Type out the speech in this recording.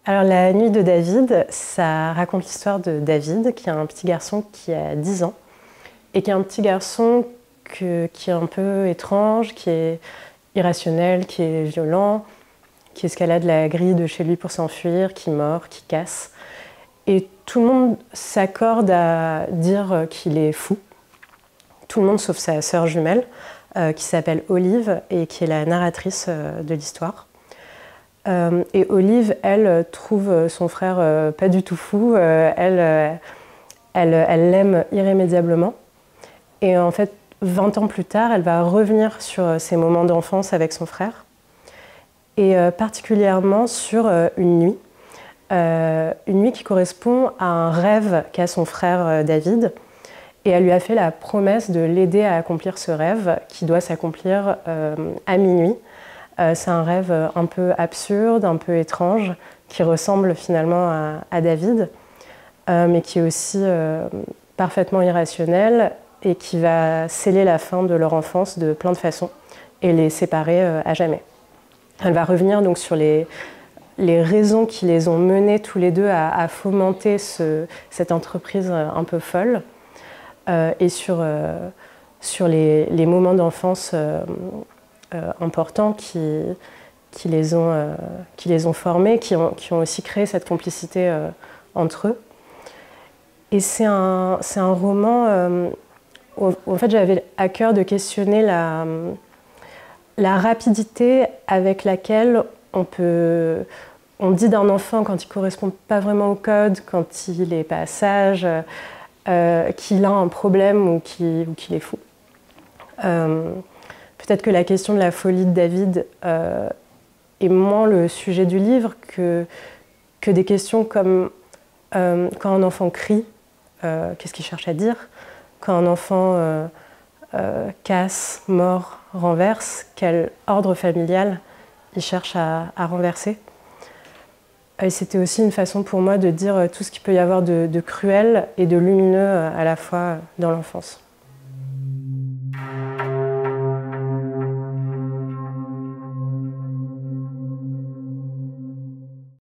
Alors, La nuit de David, ça raconte l'histoire de David, qui est un petit garçon qui a 10 ans, et qui est un petit garçon qui est un peu étrange, qui est irrationnel, qui est violent, qui escalade la grille de chez lui pour s'enfuir, qui mord, qui casse. Et tout le monde s'accorde à dire qu'il est fou. Tout le monde sauf sa sœur jumelle, qui s'appelle Olive et qui est la narratrice de l'histoire. Et Olive, elle, trouve son frère pas du tout fou. Elle l'aime irrémédiablement. Et en fait, 20 ans plus tard, elle va revenir sur ses moments d'enfance avec son frère. Et particulièrement sur une nuit qui correspond à un rêve qu'a son frère David. Et elle lui a fait la promesse de l'aider à accomplir ce rêve qui doit s'accomplir à minuit. C'est un rêve un peu absurde, un peu étrange, qui ressemble finalement à David, mais qui est aussi parfaitement irrationnel et qui va sceller la fin de leur enfance de plein de façons et les séparer à jamais. Elle va revenir donc sur les raisons qui les ont menés tous les deux à fomenter cette entreprise un peu folle et sur les moments d'enfance importants qui les ont formés, qui ont aussi créé cette complicité entre eux. Et c'est un roman où en fait, j'avais à cœur de questionner la rapidité avec laquelle on dit d'un enfant quand il ne correspond pas vraiment au code, quand il n'est pas sage, qu'il a un problème ou qu'il est fou. Peut-être que la question de la folie de David est moins le sujet du livre que des questions comme quand un enfant crie, qu'est-ce qu'il cherche à dire? Quand un enfant casse, mord, renverse, quel ordre familial il cherche à renverser. Et c'était aussi une façon pour moi de dire tout ce qu'il peut y avoir de cruel et de lumineux à la fois dans l'enfance.